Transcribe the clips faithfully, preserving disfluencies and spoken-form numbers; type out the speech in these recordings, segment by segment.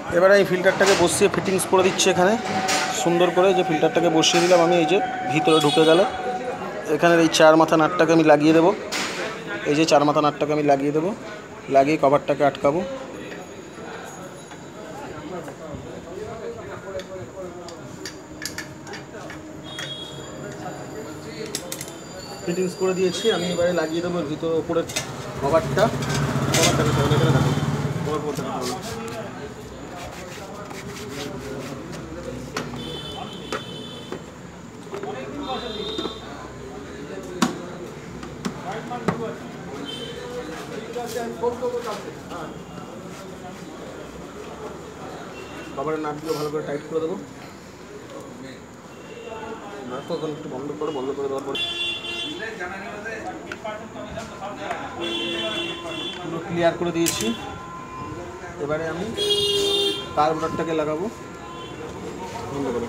এবারে এই ফিল্টারটাকে বসিয়ে ফিটিংস করে দিচ্ছি এখানে সুন্দর করে। যে ফিল্টারটাকে বসিয়ে দিলাম আমি, এই যে ভিতরে ঢুকে গেল। এখানের এই চার মাথা নাটটাকে আমি লাগিয়ে দেবো। এই যে চার মাথা নাটটাকে আমি লাগিয়ে দেবো, লাগিয়ে কভারটাকে আটকাবো। ফিটিংস করে দিয়েছি আমি। এবারে লাগিয়ে দেবো ভিতরে উপরের কভারটা। কভারটাকে তাহলে এখানে দেখো, কভার করতে হবে। কভারের নাটগুলো ভালো করে টাইট করে দেবো। নাট তো এখন একটু বন্ধ করে বন্ধ করে দেওয়ার পরে পুরো ক্লিয়ার করে দিয়েছি। এবারে আমি কার্বোরেটরটাকে লাগাবো বন্ধ করে।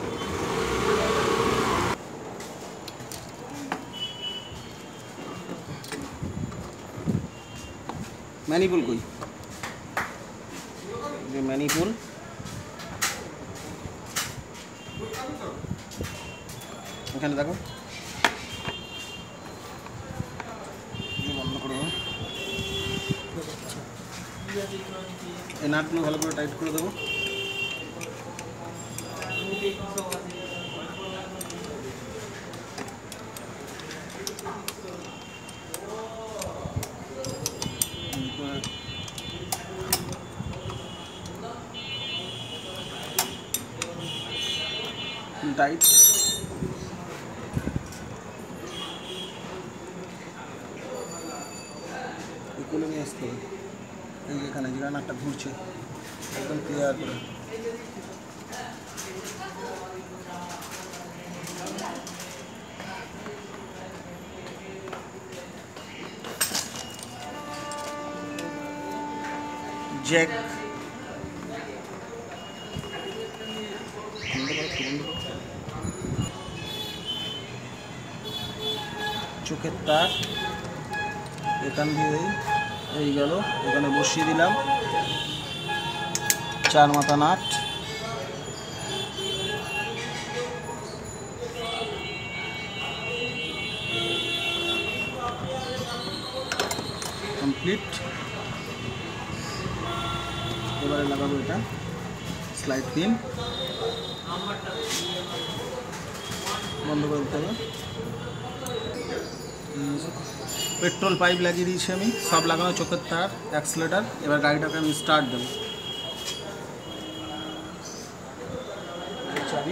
ম্যানিপুল কই, যে ম্যানিপুল এখানে দেখো, বন্ধ করে দেবো। এই নাটগুলো ভালো করে টাইট করে দেবো। টাইট এগুলো নিয়ে আসতে হবে। এই যেখানে যেখানে নাটটা ঘুরছে একদম ক্লিয়ার করে। জ্যাক চোখের তার এখান দিয়ে এই গেল, এখানে বসিয়ে দিলাম চার মাথা নাট। কমপ্লিট। এবারে লাগাবো এটা স্লাইড পিন, বন্ধ করে দিতে হবে। পেট্রোল পাইপ লাগিয়ে দিয়েছি আমি, সব লাগানো, চোখের তার, অ্যাক্সিলারেটর। এবার গাড়িটাকে আমি স্টার্ট দেবো। চাবি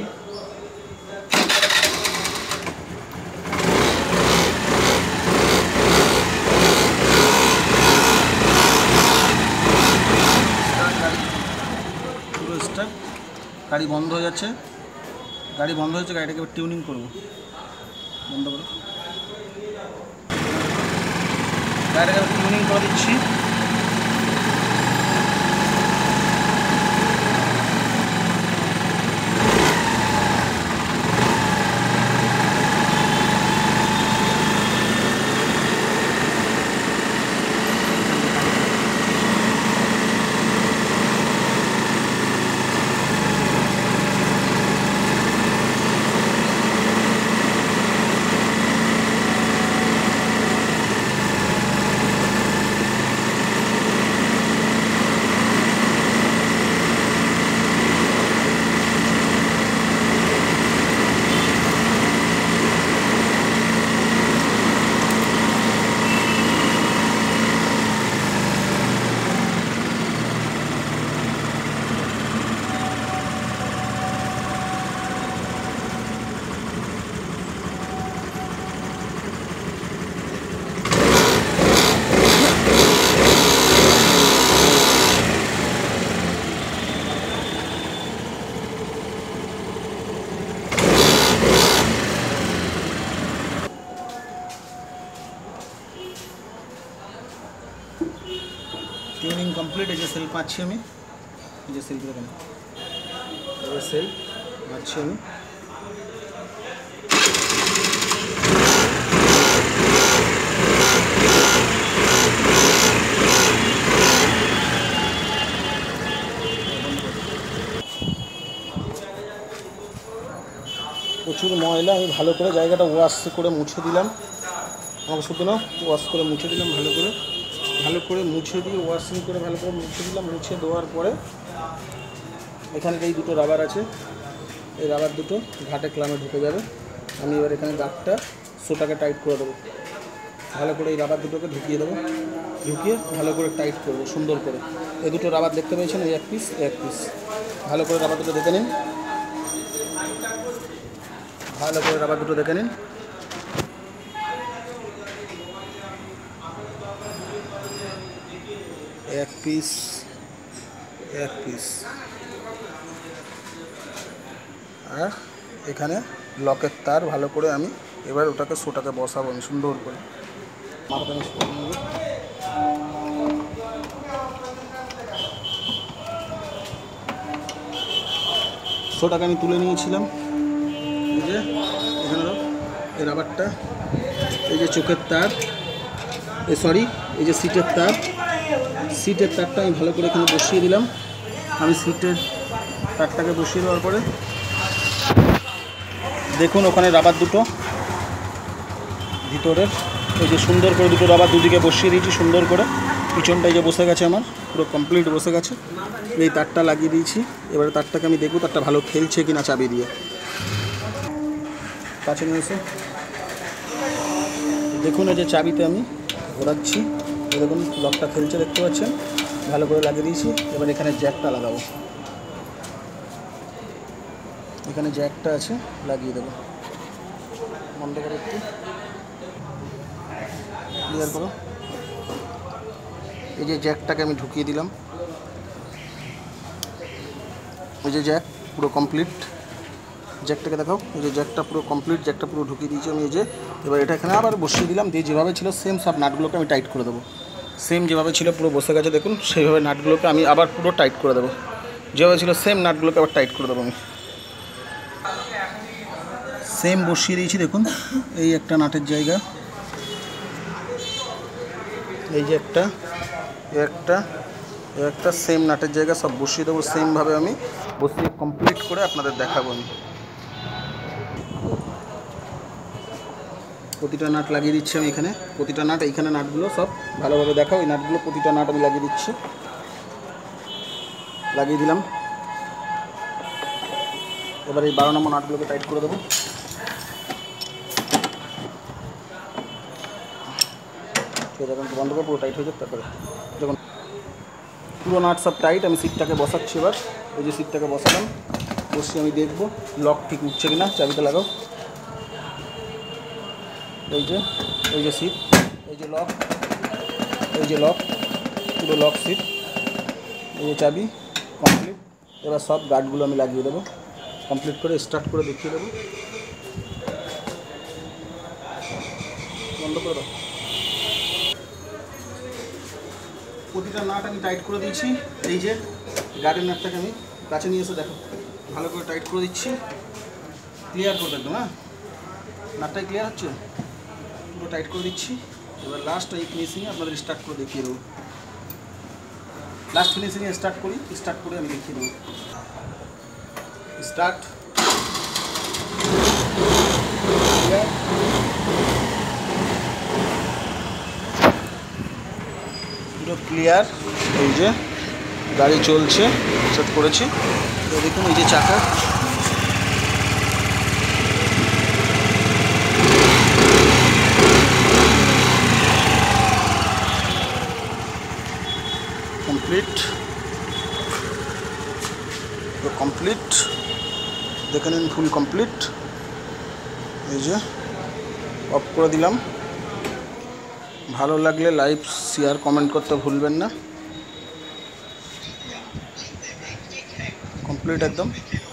পুরো স্টার্ট। গাড়ি বন্ধ হয়ে যাচ্ছে, গাড়ি বন্ধ হয়েছে। গাড়িটাকে এবার টিউনিং করবো। বন্ধ করো, গাড়িটাকে টিউনিং করে দিচ্ছি। Tuning complete. এই যে সেল পাচ্ছি আমি, এই যে সেলগুলো কেন সেল পাচ্ছি আমি। বন্ধ প্রচুর ময়লা। আমি ভালো করে জায়গাটা ওয়াশ করে মুছে দিলাম। আমাকে শুধু না ওয়াশ করে মুছে দিলাম ভালো করে ভালো করে মুছে দিয়ে ওয়াশিং করে ভালো করে মুছে দিলাম। মুছে দেওয়ার পরে এখানে এই দুটো রাবার আছে, এই রাবার দুটো ঘাটে ক্লামে ঢুকে যাবে। আমি এবার এখানে গাঁটটা সোটাকে টাইট করে দেবো। ভালো করে এই রাবার দুটোকে ঢুকিয়ে দেবো, ঢুকিয়ে ভালো করে টাইট করবো সুন্দর করে। এই দুটো রাবার দেখতে পেয়েছেন, এই এক পিস এক পিস। ভালো করে রাবার দুটো দেখে নিন, ভালো করে রাবার দুটো দেখে নিন। এক পিস এক পিস। আর এখানে লকের তার ভালো করে আমি এবার ওটাকে সোটাকে বসাবো আমি সুন্দর করে। সোটাকে আমি তুলে নিয়েছিলাম। এই যে এখানে এই রাবারটা, এই যে চোখের তার, এই সরি এই যে সিটের তার, সিটের তারটা আমি ভালো করে এখানে বসিয়ে দিলাম। আমি সিটের তারটাকে বসিয়ে দেওয়ার পরে দেখুন ওখানে রাবার দুটো ভিতরের, এই যে সুন্দর করে দুটো রাবার দুদিকে বসিয়ে দিয়েছি সুন্দর করে। পিছনটা এই যে বসে গেছে, আমার পুরো কমপ্লিট বসে গেছে। এই তারটা লাগিয়ে দিয়েছি। এবারে তারটাকে আমি দেখব তারটা ভালো খেলছে কিনা চাবি দিয়ে। কাছে নিয়ে এসে দেখুন এই যে চাবিতে আমি ঘোরাচ্ছি, দেখুন লকটা খেলছে দেখতে পাচ্ছেন। ভালো করে লাগিয়ে দিয়েছি। এবার এখানে জ্যাকটা লাগাবো, এখানে জ্যাকটা আছে লাগিয়ে দেবো। বন্ধ করে একটু ক্লিয়ার করো। এই যে জ্যাকটাকে আমি ঢুকিয়ে দিলাম। এই যে জ্যাক পুরো কমপ্লিট। জ্যাকটাকে দেখাও, এই যে জ্যাকটা পুরো কমপ্লিট, জ্যাকটা পুরো ঢুকিয়ে দিয়েছি আমি। এই যে এবার এটা এখানে আবার বসিয়ে দিলাম, দিয়ে যেভাবে ছিল সেম সব নাটগুলোকে আমি টাইট করে দেবো। সেম যেভাবে ছিল পুরো বসে গেছে দেখুন, সেইভাবে নাটগুলোকে আমি আবার পুরো টাইট করে দেবো। যেভাবে ছিল সেম নাটগুলোকে আবার টাইট করে দেবো আমি। সেম বসিয়ে দিয়েছি দেখুন, এই একটা নাটের জায়গা, এই যে একটা একটা একটা সেম নাটের জায়গা সব বসিয়ে দেবো। সেমভাবে আমি বসিয়ে কমপ্লিট করে আপনাদের দেখাবো আমি। প্রতিটা নাট লাগিয়ে দিচ্ছি আমি এখানে, প্রতিটা নাট এইখানে নাটগুলো সব ভালোভাবে দেখাও। এই নাটগুলো প্রতিটা নাট আমি লাগিয়ে দিচ্ছি, লাগিয়ে দিলাম। এবার এই বারো নম্বর নাটগুলোকে টাইট করে দেবো। যখন বন্ধ করে পুরো টাইট হয়ে যাবে, তারপরে যখন পুরো নাট সব টাইট, আমি সিটটাকে বসাচ্ছি। এবার এই যে সিটটাকে বসালাম, বসিয়ে আমি দেখবো লক ঠিক উঠছে কিনা। চাবিটা লাগাও। এই যে এই যে সিট, এই যে লক, এই যে লক, পুরো লক সিট, এই যে চাবি কমপ্লিট। এবার সব গার্ডগুলো আমি লাগিয়ে দেবো কমপ্লিট করে। স্টার্ট করে দেখিয়ে দেবো। বন্ধ করে দাও। প্রতিটা নাট আমি টাইট করে দিয়েছি। এই যে গার্ডের নাটটাকে আমি কাছে নিয়ে এসে দেখো ভালো করে টাইট করে দিচ্ছি। ক্লিয়ার করে একদম, হ্যাঁ নাটটাই ক্লিয়ার হচ্ছে, পুরো টাইট করে দিচ্ছি। এবার লাস্ট এই ফিনিশিংয়ে আপনাদের স্টার্ট করে দেখিয়ে দেবো। লাস্ট ফিনিশিংয়ে স্টার্ট করি, স্টার্ট করে আমি দেখিয়ে দেবো। স্টার্ট। পুরো ক্লিয়ার। এই যে গাড়ি চলছে, সেট করেছি। তো দেখুন এই যে চাকা, কমপ্লিট কমপ্লিট দেখে নিন, ফুল কমপ্লিট। এই যে অফ করে দিলাম। ভালো লাগলে লাইক শেয়ার কমেন্ট করতে ভুলবেন না। কমপ্লিট একদম।